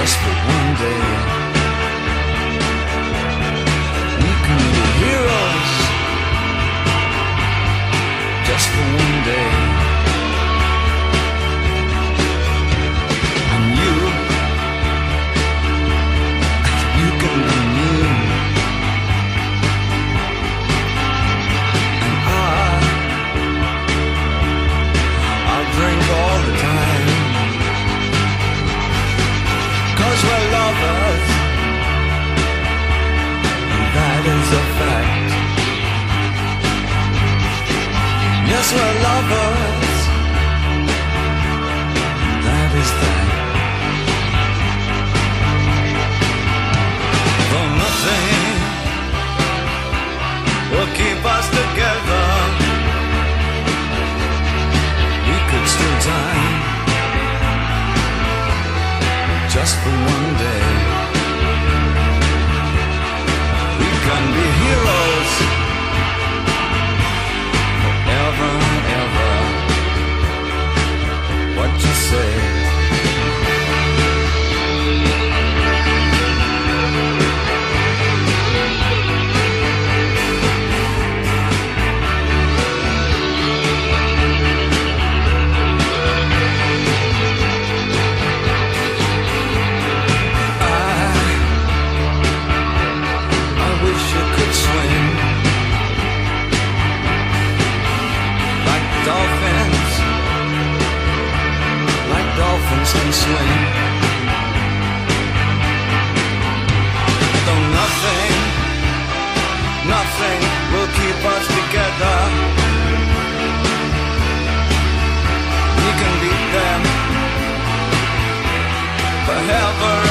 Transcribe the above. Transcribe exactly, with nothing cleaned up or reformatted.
just for one day. We can be heroes just for one day. And you, you can be me. And I, I'll drink all the time. 'Cause we're lovers, and that is a fact. Yes, we're lovers, that is that. Though nothing will keep us together, we could still die just for one day. We can be heroes forever and ever. What you say? Dolphins, like dolphins can swim. Though nothing, nothing will keep us together, we can beat them forever.